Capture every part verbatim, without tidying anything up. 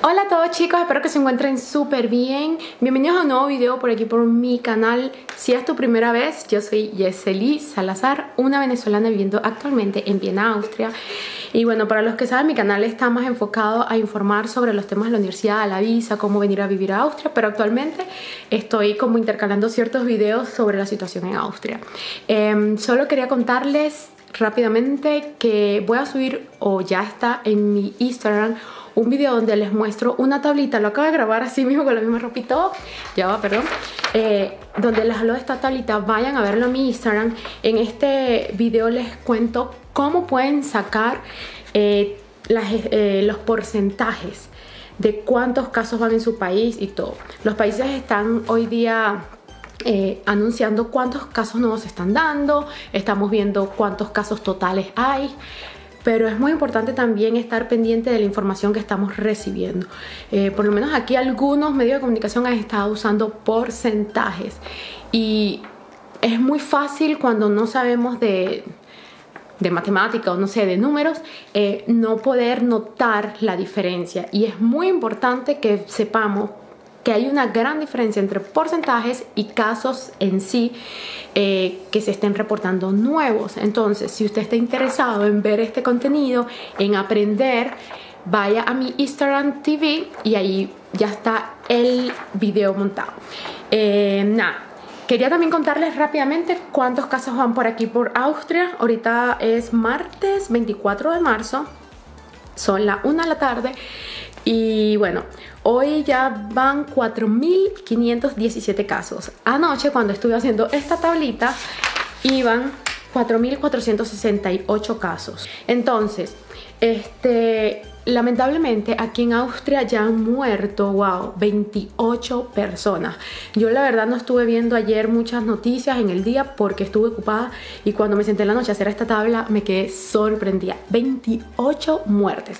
Hola a todos chicos, espero que se encuentren súper bien. Bienvenidos a un nuevo video por aquí por mi canal. Si es tu primera vez, yo soy Yeseli Salazar, una venezolana viviendo actualmente en Viena, Austria. Y bueno, para los que saben, mi canal está más enfocado a informar sobre los temas de la universidad, la visa, cómo venir a vivir a Austria. Pero actualmente estoy como intercalando ciertos videos sobre la situación en Austria. Eh, solo quería contarles rápidamente que voy a subir, o ya está en mi Instagram, un video donde les muestro una tablita. Lo acabo de grabar así mismo con la misma ropa y todo. Ya va, perdón. Eh, donde les hablo de esta tablita. Vayan a verlo en mi Instagram. En este video les cuento cómo pueden sacar eh, las, eh, los porcentajes de cuántos casos van en su país y todo. Los países están hoy día Eh, anunciando cuántos casos nuevos se están dando, estamos viendo cuántos casos totales hay, pero es muy importante también estar pendiente de la información que estamos recibiendo. Eh, por lo menos aquí algunos medios de comunicación han estado usando porcentajes y es muy fácil cuando no sabemos de, de matemática o no sé, de números, eh, no poder notar la diferencia, y es muy importante que sepamos que hay una gran diferencia entre porcentajes y casos en sí eh, que se estén reportando nuevos. Entonces, si usted está interesado en ver este contenido, en aprender, vaya a mi Instagram T V y ahí ya está el video montado. Eh, nada, quería también contarles rápidamente cuántos casos van por aquí por Austria. Ahorita es martes veinticuatro de marzo, son las una de la tarde. Y bueno, hoy ya van cuatro mil quinientos diecisiete casos. Anoche, cuando estuve haciendo esta tablita, iban cuatro mil cuatrocientos sesenta y ocho casos. Entonces, este, lamentablemente aquí en Austria ya han muerto, wow, veintiocho personas. Yo la verdad no estuve viendo ayer muchas noticias en el día porque estuve ocupada, y cuando me senté en la noche a hacer esta tabla me quedé sorprendida. veintiocho muertes.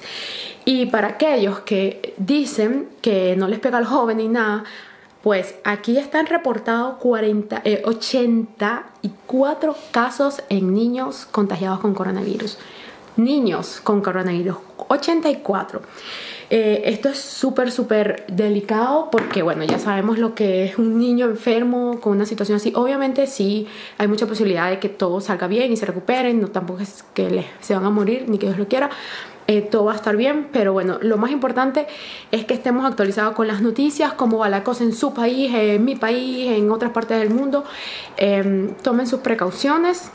Y para aquellos que dicen que no les pega al joven ni nada, pues aquí están reportados cuarenta, eh, ochenta y cuatro casos en niños contagiados con coronavirus. Niños con coronavirus, ochenta y cuatro. Eh, esto es súper, súper delicado porque, bueno, ya sabemos lo que es un niño enfermo con una situación así. Obviamente sí hay mucha posibilidad de que todo salga bien y se recuperen. No, tampoco es que les, se van a morir, ni que Dios lo quiera. Eh, todo va a estar bien, pero bueno, lo más importante es que estemos actualizados con las noticias, cómo va la cosa en su país, en mi país, en otras partes del mundo. Eh, tomen sus precauciones.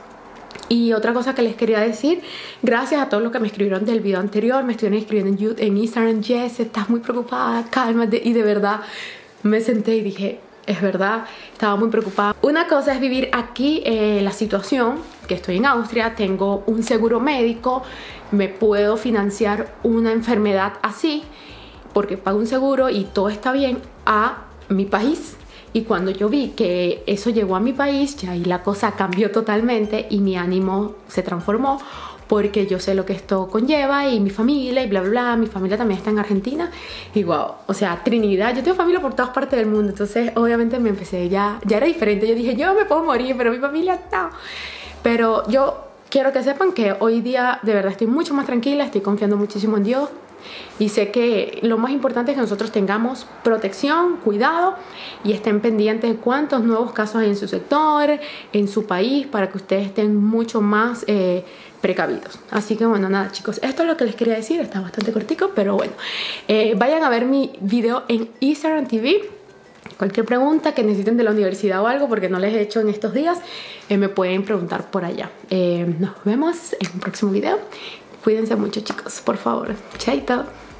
Y otra cosa que les quería decir, gracias a todos los que me escribieron del video anterior, me estuvieron escribiendo en, en Instagram: Jess, estás muy preocupada, cálmate. Y de verdad me senté y dije, es verdad, estaba muy preocupada. Una cosa es vivir aquí, eh, la situación, que estoy en Austria, tengo un seguro médico, me puedo financiar una enfermedad así, porque pago un seguro y todo está bien, a mi país. Y cuando yo vi que eso llegó a mi país, ya ahí la cosa cambió totalmente y mi ánimo se transformó, porque yo sé lo que esto conlleva y mi familia y bla bla bla. Mi familia también está en Argentina y wow, o sea, Trinidad, yo tengo familia por todas partes del mundo. Entonces obviamente me empecé, ya, ya era diferente. Yo dije, yo me puedo morir, pero mi familia no. Pero yo quiero que sepan que hoy día de verdad estoy mucho más tranquila, estoy confiando muchísimo en Dios. Y sé que lo más importante es que nosotros tengamos protección, cuidado, y estén pendientes de cuántos nuevos casos hay en su sector, en su país, para que ustedes estén mucho más eh, precavidos. Así que bueno, nada chicos, esto es lo que les quería decir. Está bastante cortico, pero bueno, eh, vayan a ver mi video en Instagram T V. Cualquier pregunta que necesiten de la universidad o algo, porque no les he hecho en estos días, eh, me pueden preguntar por allá. Eh, nos vemos en un próximo video. Cuídense mucho chicos, por favor. Chaito.